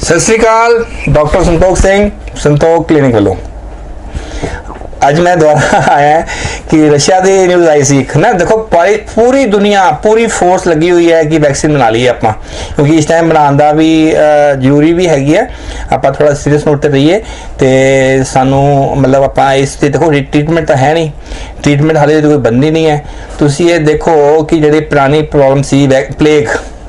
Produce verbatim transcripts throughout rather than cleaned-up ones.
सत Sri Akal, doctor Santokh Singh Santokh clinic वालों। अज मैं दोबारा आया है कि रशिया की न्यूज़ आई सी ना। देखो पूरी दुनिया पूरी फोर्स लगी हुई है कि वैक्सीन बना ली है आप, क्योंकि इस टाइम बनाने का भी जरूरी भी हैगी है। आप थोड़ा सीरियस नोट पर रहिए तो सानू मतलब आप इस देखो ट्रीटमेंट तो है नहीं, ट्रीटमेंट हाले कोई बननी नहीं है। तुम ये देखो कि जी पुरानी प्रॉब्लम सी प्लेग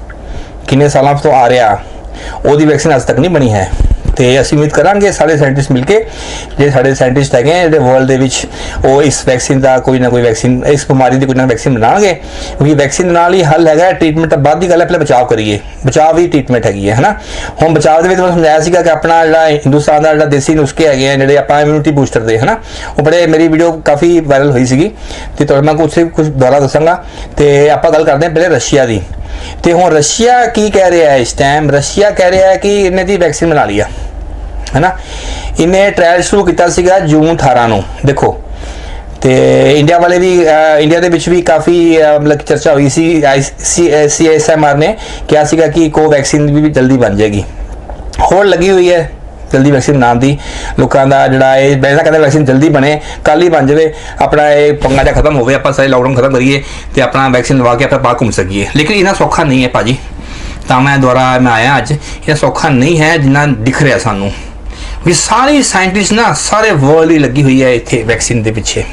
किन्ने सालों तो आ रहा, ਉਹਦੀ वैक्सीन अज तक नहीं बनी है। तो ਅਸੀਂ उम्मीद करांगे सारे साइंटिस्ट मिलके जो सारे साइंटिस्ट है जो वर्ल्ड के इस वैक्सीन का कोई ना कोई वैक्सीन इस बीमारी की कोई ना वैक्सीन बनाएंगे, क्योंकि वैक्सीन नाल ही हल है। ट्रीटमेंट तो बाद की गल है, पहले बचाव करिए, बचाव ही ट्रीटमेंट हैगी है ना। हम बचाव के समझाया सीगा कि अपना जो हिंदुस्तान का जो देसी नुस्खे है जोड़े आप इम्यूनिटी बूस्टर के है ना, वो बड़े मेरी वीडियो काफ़ी वायरल हुई सी। तो मैं कुछ कुछ दोबारा दसांगा। तो आप गल करते हैं पहले रशिया की। तो हुण रशिया की कह रहा है इस टाइम, रशिया कह रहा है कि इन्हें दी वैक्सीन बना ली है ना। इन्हें ट्रायल शुरू किया जून अठारह नूं देखो। तो इंडिया वाले भी इंडिया के विच भी काफ़ी मतलब चर्चा हुई सी। I C C S M R ने कहा सीगा कि को वैक्सीन भी जल्दी बन जाएगी, होड़ लगी हुई है जल्दी वैक्सीन बनाने की। लोगों का जोड़ा पहला कहते वैक्सीन जल्दी बने, कल ही बन जाए, अपना ये पंगा जा खत्म हो, आप सारे लॉकडाउन खत्म करिए तो अपना वैक्सीन लवा के अपना बाहर घूम सकिए। लेकिन इतना सौखा नहीं है भाजी। तो मैं दोबारा मैं आया अज, इतना सौखा नहीं है जिन्ना दिख रहा सानू, क्योंकि सारी साइंटिस्ट ना सारे वर्ल्ड ही लगी हुई है इतने वैक्सीन के पिछे।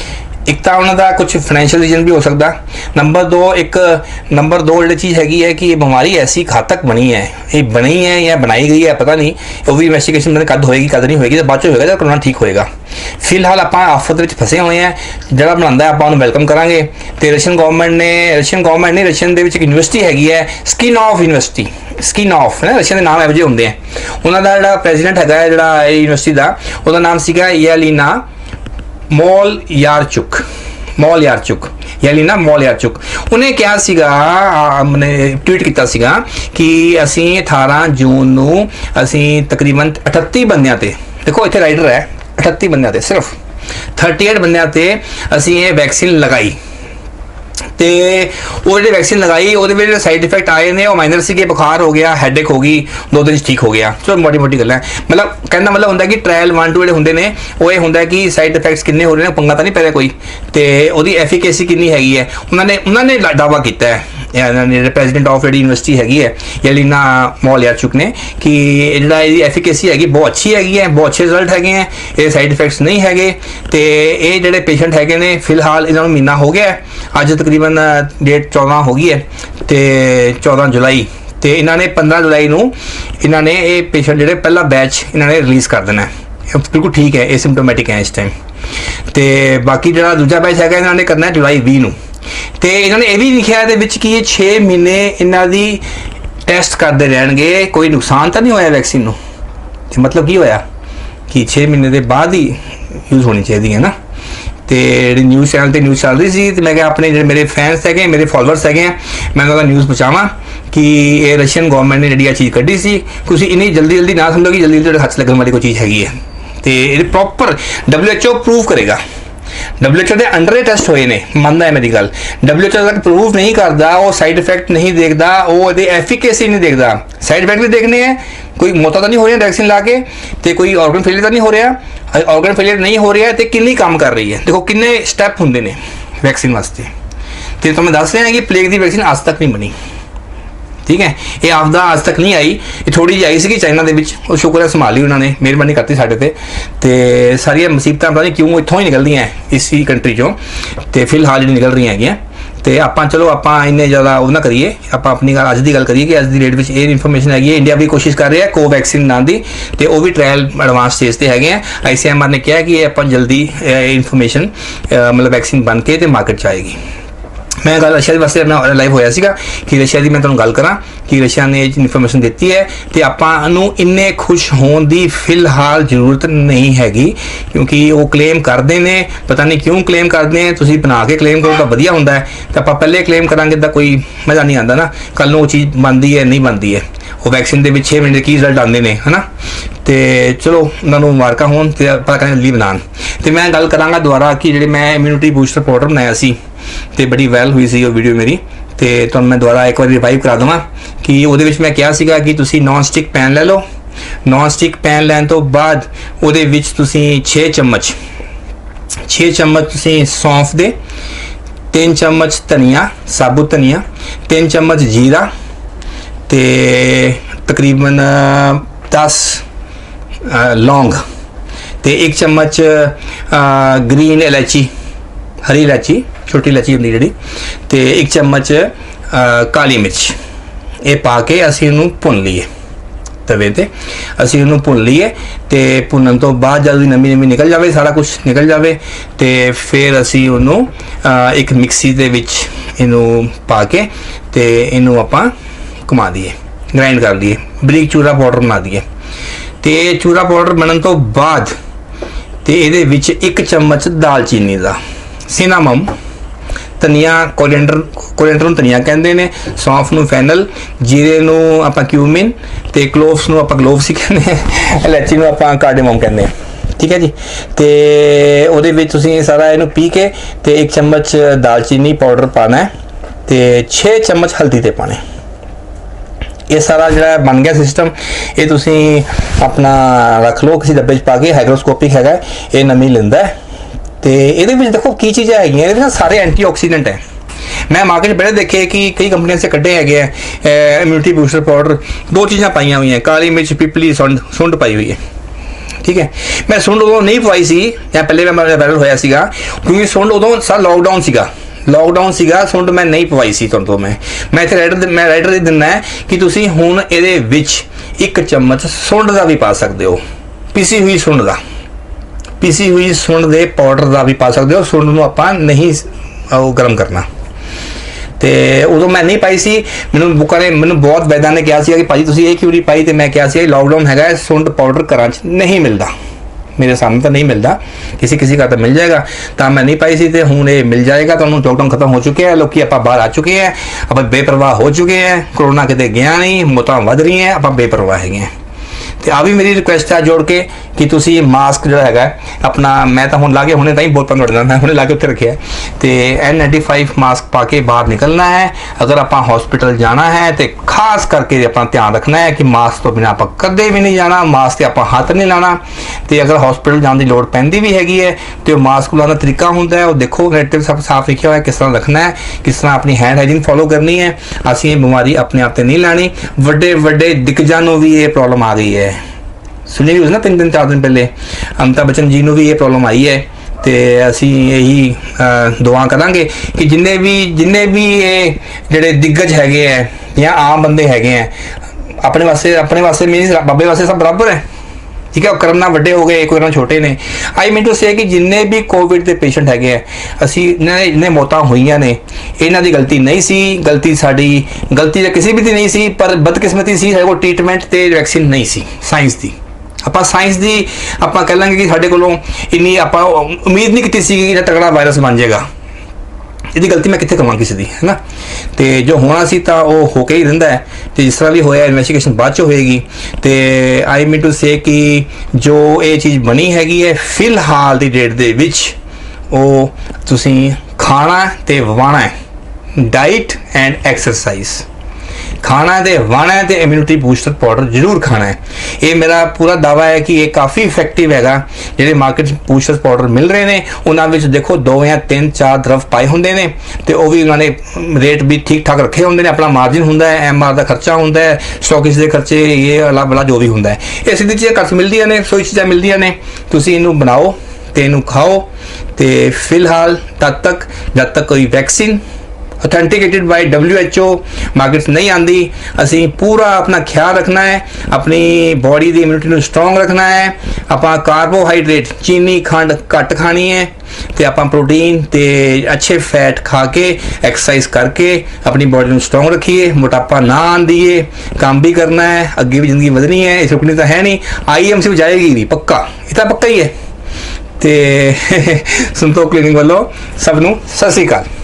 एक तो उन्होंने कुछ फाइनेंशियल रीजन भी हो सकता। नंबर दो एक नंबर दो जो चीज़ हैगी है कि ये बीमारी ऐसी घातक बनी है, ये बनी है या बनाई गई है पता नहीं, वो भी इन्वेस्टिगेशन कद होएगी कद नहीं होएगी, तो बाद होएगा जब कोरोना ठीक होएगा। फिलहाल आप आफत में फसे हुए हैं, जो बनाता आप वेलकम करांगे। तो रशियन गवर्नमेंट ने रशियन गवर्नमेंट ने रशियन के एक यूनिवर्सिटी हैगी है skin of university, skin of है ना, रशिया के नाम एवं होंगे हैं। उन्होंने जो प्रेजिडेंट है जो यूनिवर्सिटी का, वह नाम सीगा येलिना मोलयारचुक मोलयारचुक येलिना मोलयारचुक। उन्हें कहा सीगा, मैंने ट्वीट किया सीगा कि असी अठारह जून नूं असी तकरीबन अठत्ती बंदियां ते, देखो इतने राइडर है अठत्ती बंदियां ते, सिर्फ थर्टी एट बंदियां ते असी ये वैक्सीन लगाई। तो वो जो वैक्सीन लगाई वो जो साइड इफेक्ट आए ने वो माइनर से बुखार हो गया, हैडेक होगी, दो दिन ठीक हो गया। चलो मोटी मोटी गल है, मतलब कहना मतलब होंगे कि ट्रायल वन टू जो होंगे ने वो ये होंगे कि साइड इफेक्ट्स किन्ने हो रहे हैं, पंगा तो नहीं पै रहा कोई, तो वो एफिकेसी कितनी हैगी है। उन्होंने उन्होंने दावा किया है प्रेजिडेंट ऑफ जी यूनिवर्सिटी हैगी है येलिना मोलयारचुक ने कि जो एफिकेसी हैगी बहुत अच्छी हैगी है, बहुत अच्छे रिजल्ट हैगे हैं, ये साइड इफेक्ट्स नहीं हैगे। तो ये जोड़े पेशेंट हैगे ने फिलहाल इन्होंने महीना हो गया है, अज तकरीबन डेट चौदह हो गई है, तो चौदह जुलाई। तो इन्होंने पंद्रह जुलाई नूं इन्होंने ये पेशेंट जोड़े पहला बैच इन्होंने रिलीज़ कर देना है, बिल्कुल ठीक है, एसिम्टोमैटिक है इस टाइम। तो बाकी जो दूजा बैच है इन्होंने करना है जुलाई भी नूं। तो इन्होंने यह भी लिखा है कि ये छे महीने इन्हों की टैसट करते रहेंगे, कोई नुकसान तो नहीं होया वैक्सीन नूं। तो मतलब की होया कि छे महीने के बाद ही यूज़ होनी चाहिए है ना। तो न्यूज़ चैनल पर न्यूज़ चल रही थी, तो मैं क्या अपने जो मेरे फैंस है मेरे फॉलोअर्स है मैं उन्होंने न्यूज़ पहुँचावा कि ये रशियन गवर्नमेंट ने जी चीज़ कढ़ी सी, कुछ इन्नी जल्दी जल्दी ना समझो कि जल्दी जल्दी हथ लगने वाली कोई चीज़ हैगी है। तो ये proper W H O prove करेगा, डब्ल्यू एच ओ के अंडर टेस्ट होए ने, मानता है मेरी गल। डब्ल्यू एच ओ तक प्रूव नहीं करता, वो साइड इफेक्ट नहीं देखता, वो एफिकेसी नहीं देखता। साइड इफेक्ट भी देखने हैं, कोई मौत तो नहीं हो रही है वैक्सीन ला के, तो कोई ऑर्गन फेलियर तो नहीं हो रहा, ऑर्गन फेलियर नहीं हो रहा है, तो किन्नी काम कर रही है। देखो किन्ने स्टैप होंगे ने वैक्सीन वास्ते। तो तुम्हें दस रहे हैं कि प्लेग की वैक्सीन आज तक नहीं बनी, ठीक है। ये आपदा आज तक नहीं आई, ये थोड़ी जी आई सी चाइना के, शुक्र है संभाली उन्होंने, मेहरबानी करती साढ़े पे। तो सारिया मुसीबत पता नहीं क्यों इतों ही निकल दी हैं इसी कंट्री चो, तो फिलहाल जी निकल रही हैं। तो आप चलो आप इन्ने ज़्यादा वो ना करिए, आप अपनी गल अज की गल करिए कि अज की डेट में ये इन्फॉर्मेशन हैगी है। इंडिया भी कोशिश कर रहा है को वैक्सीन बनाने की, तो वो भी ट्रायल एडवांस स्टेज पर है। आई सी एम आर ने कहा कि आप जल्दी इन्फॉर्मेशन मतलब वैक्सीन बन के तो मार्केट आएगी। मैं गल रशिया वास्ते अपना लाइव होया सीगा कि रशिया की मैं तुहानूं गल करा कि रशिया ने इन्फॉर्मेशन दी है, तो आपां इन्ने खुश होने की फिलहाल जरूरत नहीं हैगी, क्योंकि वो क्लेम करते हैं, पता नहीं क्यों क्लेम करते हैं। तुसीं बना के क्लेम करो तो वधिया हुंदा है, तो आपां पहले क्लेम करांगे तो कोई मज़ा नहीं आता ना, कल वो चीज़ बनती है नहीं बनती है। वो वैक्सीन के छे महीने की रिजल्ट आते हैं है ना। तो चलो उन्होंने मुबारक होन, पता करें जल्दी बनान। तो मैं गल करांगा दोबारा कि जो मैं इम्यूनिटी बूस्टर पाउडर बनाया सी, तो बड़ी वायरल हुई सी वो वीडियो मेरी, तो तुहानूं मैं दोबारा एक बार रिवाइव करा देवां कि वो मैं क्या सीगा कि तुसीं नॉन स्टिक पैन ले लो, नॉन स्टिक पैन लैन तो बाद ਉਹਦੇ ਵਿੱਚ ਤੁਸੀਂ छे चम्मच छे चम्मच ਤੁਸੀਂ सौंफ ਦੇ, तीन चम्मच धनिया साबुत धनिया, तीन चम्मच जीरा ते तकरीबन दस लौंग ते एक चम्मच ग्रीन इलायची, हरी इलायची, छोटी इलायची होंदी जिहड़ी, ते एक चम्मच काली मिर्च, ये पा के असीं इहनूं भुन लईए तवे ते। असीं इहनूं भुन लईए ते भुनन तो बाद जद नमी नमी निकल जाए, सारा कुछ निकल जाए, तो फिर असीं उहनूं एक मिक्सी दे विच इहनूं पा के ते इहनूं आपां घुमा दईए, ग्राइंड कर लईए, बरीक चूरा पाउडर बना दईए। तो चूरा पाउडर बनन तो बाद तो ये विच एक चम्मच दालचीनी का, सिनामम, धनिया कोरिएंडर, कोरिएंडर नूं धनिया कहते हैं, सौंफ नूं फैनल, जीरे नूं आपां क्यूमिन, ते क्लोव्स नूं आपां क्लोव्स ही कहते हैं, इलायची नूं आपां कार्डेमम कहते हैं। ठीक है जी। तो उहदे विच तुसीं सारा इहनूं पी के ते एक चम्मच दालचीनी पाउडर पाना है, तो छे चम्मच हल्दी दे पाने। ये सारा जो बन गया सिस्टम, ये तुसीं अपना रख लो किसी डब्बे पा के, हाइग्रोस्कोपिक है, ये नमी लेंदा है। तो ये देखो की चीज़ें है, सारे एंटीऑक्सीडेंट हैं। मैं मार्केट पहले देखे कि कई कंपनियों से कड्ढे है इम्यूनिटी बूस्टर पाउडर, दो चीज़ां पाई हुई हैं, काली मिर्च, पिपली, सुंड सुंड पाई हुई है। ठीक है, मैं सुंड उदों नहीं पवाई सी, या पहले मैं वायरल होया सीगा, क्योंकि सुंड उदों सा लॉकडाउन सीगा, लॉकडाउन सीगा, सुंड मैं नहीं पवाई सी तुहानूं तो मैं मैं इत्थे राइडर मैं राइडर दे दिना है कि तुसीं हुण इहदे विच एक चम्मच सुंड का भी पा सकते हो, पीसी हुई सुंड का, पीसी हुई सुंड दे पाउडर का भी पा सकते हो। सुंड नूं आपां नहीं वो गर्म करना। तो उदों मैं नहीं पाई सी, मैनूं बुकां ने मैनूं बहुत वैद्यां ने कहा कि भाजी तुसीं ये क्यों नहीं पाई, तो मैं कहा सी लॉकडाउन है, सुंड पाउडर घरां च नहीं मिलता, मेरे सामने तो नहीं मिलता, किसी किसी का तो मिल जाएगा, तो मैं नहीं पाई सी, तो हुण ये मिल जाएगा। तो लॉकडाउन खत्म हो चुके हैं, लोग आप बाहर आ चुके हैं, आप बेपरवाह हो चुके हैं, कोरोना किते गया नहीं, मौतां वध रही हैं, आप बेपरवाह है। तो आ भी मेरी रिक्वेस्ट है जोड़ के कि तुसी मास्क जो है अपना, मैं तो हुण ला के हुणे ताईं बोल पंद वड़ना, मैं हुणे ला के उत्थे रखे है, तो एन नाइनटी फाइव मास्क पा के बाहर निकलना है। अगर आप हॉस्पिटल जाना है तो खास करके अपना ध्यान रखना है कि मास्क तो बिना आप कदे भी नहीं जाना, मास्क से आप हाथ नहीं लाना। तो अगर हॉस्पिटल जाने की लौड़ पैंदी भी हैगी है तो मास्क लाने का तरीका होंदा है, वो देखो नेट पर सब साफ लिखा हुआ है किस तरह रखना है, किस तरह अपनी हैंड हाइजीन फॉलो करनी है। असीं ये बीमारी अपने आप से नहीं लानी, वड्डे वड्डे दिग्गजां नूं भी ये प्रॉब्लम आ गई है, सुनी भी ना तीन दिन चार दिन पहले अमिताभ बच्चन जी को भी ये प्रॉब्लम आई है। तो असी यही दुआ करांगे कि जिन्ने भी जिन्ने भी ये जेडे दिग्गज हैगे है या आम बंदे हैगे हैं, अपने वास्ते अपने वास्ते मीनस बाबे वास्ते सब बराबर है। ठीक है, करना वड्डे हो गए, कोई करना छोटे ने। आई मीन टू से कि जिन्ने भी कोविड के पेशेंट हैगे है, असी इन्हें मौतां हुईयां ने, इन्हां दी गलती नहीं सी, गलती साडी गलती तो किसी भी दी नहीं सी, पर बदकिस्मती सी, साडे कोल ट्रीटमेंट ते वैक्सीन नहीं सी साइंस दी। ਆਪਾਂ ਸਾਇੰਸ ਦੀ ਆਪਾਂ ਕਹਿ ਲਾਂਗੇ ਕਿ ਸਾਡੇ ਕੋਲੋਂ ਇੰਨੀ ਆਪਾਂ ਉਮੀਦ ਨਹੀਂ ਕੀਤੀ ਸੀ ਕਿ ਇਹ ਤਕੜਾ ਵਾਇਰਸ ਬਣ ਜਾਏਗਾ। ਇਹਦੀ ਗਲਤੀ ਮੈਂ ਕਿੱਥੇ ਕਵਾਂ ਕਿਸੇ ਦੀ, ਹੈ ਨਾ। ਤੇ ਜੋ ਹੋਣਾ ਸੀ ਤਾਂ ਉਹ ਹੋ ਕੇ ਹੀ ਰਹਿੰਦਾ ਹੈ, ਤੇ ਜਿਸ ਤਰ੍ਹਾਂ ਵੀ ਹੋਇਆ ਇਨਵੈਸਟੀਗੇਸ਼ਨ ਬਾਅਦ ਚ ਹੋਏਗੀ। ਤੇ ਆਈ ਮੀਨ ਟੂ ਸੇ ਕਿ ਜੋ ਇਹ ਚੀਜ਼ ਬਣੀ ਹੈਗੀ ਹੈ ਫਿਲਹਾਲ ਦੀ ਡੇਟ ਦੇ ਵਿੱਚ, ਉਹ ਤੁਸੀਂ ਖਾਣਾ ਤੇ ਵਾਣਾ ਹੈ, ਡਾइट एंड एक्सरसाइज खाना है, तो वाना है, तो इम्यूनिटी बूस्टर पाउडर जरूर खाना है। ये मेरा पूरा दावा है कि ये काफ़ी इफेक्टिव है। जो मार्केट बूस्टर पाउडर मिल रहे हैं उन्होंने देखो दो या तीन चार द्रव पाए होंगे ने, तो वह भी उन्होंने रेट भी ठीक ठाक रखे होंगे ने, अपना मार्जिन होंगे, एम आर का खर्चा होंगे, स्टॉकिस के खर्चे, ये अला बला जो भी होंगे, ये सीधी चीज़ें घट मिलदियां ने, सौ चीज़ां मिलदियां ने। तुसीं इहनूं बनाओ तो इहनूं खाओ। तो फिलहाल तद तक जब तक कोई vaccine authenticated by W H O market नहीं आती, असी पूरा अपना ख्याल रखना है, अपनी बॉडी की इम्यूनिटी को स्ट्रोंग रखना है। अपना कार्बोहाइड्रेट चीनी खंड घट खानी है, तो आप प्रोटीन ते अच्छे फैट खा के एक्सरसाइज करके अपनी बॉडी को स्ट्रोंग रखिए, मोटापा ना आन दिए, काम भी करना है, अगे भी जिंदगी बदनी है, इस रुकनी तो है नहीं, आई एम सी जाएगी भी पक्का, ये तो पक्का ही है। तो संतोख क्लिनिक वालों सबनों सत श्री अकाल।